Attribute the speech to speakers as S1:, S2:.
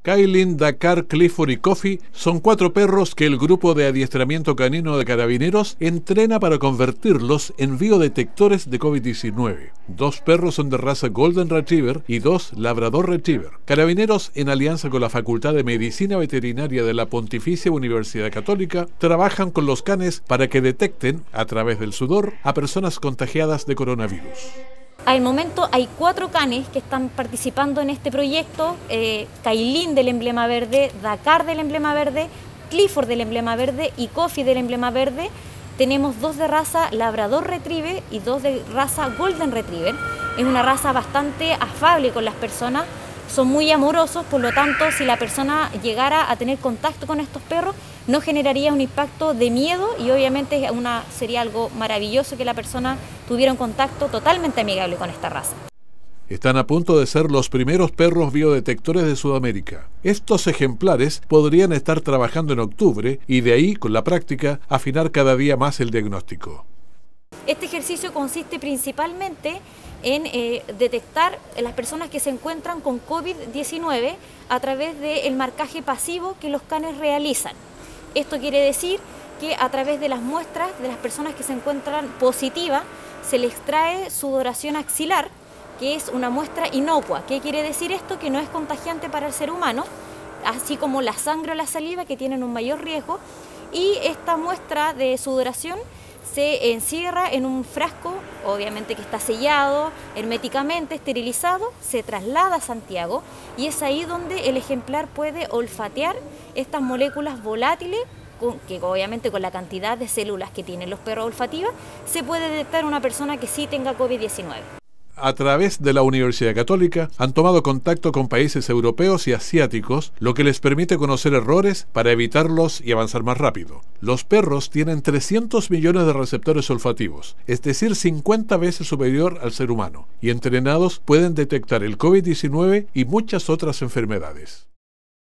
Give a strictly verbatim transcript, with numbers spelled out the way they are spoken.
S1: Kailin, Dakar, Clifford y Coffee son cuatro perros que el grupo de adiestramiento canino de Carabineros entrena para convertirlos en biodetectores de COVID diecinueve. Dos perros son de raza Golden Retriever y dos Labrador Retriever. Carabineros, en alianza con la Facultad de Medicina Veterinaria de la Pontificia Universidad Católica, trabajan con los canes para que detecten, a través del sudor, a personas contagiadas de coronavirus.
S2: Al momento hay cuatro canes que están participando en este proyecto, eh, Kailin del emblema verde, Dakar del emblema verde, Clifford del emblema verde y Coffee del emblema verde. Tenemos dos de raza Labrador Retriever y dos de raza Golden Retriever. Es una raza bastante afable con las personas, son muy amorosos, por lo tanto si la persona llegara a tener contacto con estos perros no generaría un impacto de miedo y obviamente una, sería algo maravilloso que la persona tuviera un contacto totalmente amigable con esta raza.
S1: Están a punto de ser los primeros perros biodetectores de Sudamérica. Estos ejemplares podrían estar trabajando en octubre y de ahí, con la práctica, afinar cada día más el diagnóstico.
S2: Este ejercicio consiste principalmente en eh, detectar a las personas que se encuentran con COVID diecinueve a través del marcaje pasivo que los canes realizan. Esto quiere decir que a través de las muestras de las personas que se encuentran positivas se les extrae sudoración axilar, que es una muestra inocua. ¿Qué quiere decir esto? Que no es contagiante para el ser humano, así como la sangre o la saliva, que tienen un mayor riesgo, y esta muestra de sudoración se encierra en un frasco, obviamente que está sellado, herméticamente esterilizado, se traslada a Santiago y es ahí donde el ejemplar puede olfatear estas moléculas volátiles, que obviamente con la cantidad de células que tienen los perros olfativas, se puede detectar una persona que sí tenga COVID diecinueve.
S1: A través de la Universidad Católica han tomado contacto con países europeos y asiáticos, lo que les permite conocer errores para evitarlos y avanzar más rápido. Los perros tienen trescientos millones de receptores olfativos, es decir, cincuenta veces superior al ser humano, y entrenados pueden detectar el COVID diecinueve y muchas otras enfermedades.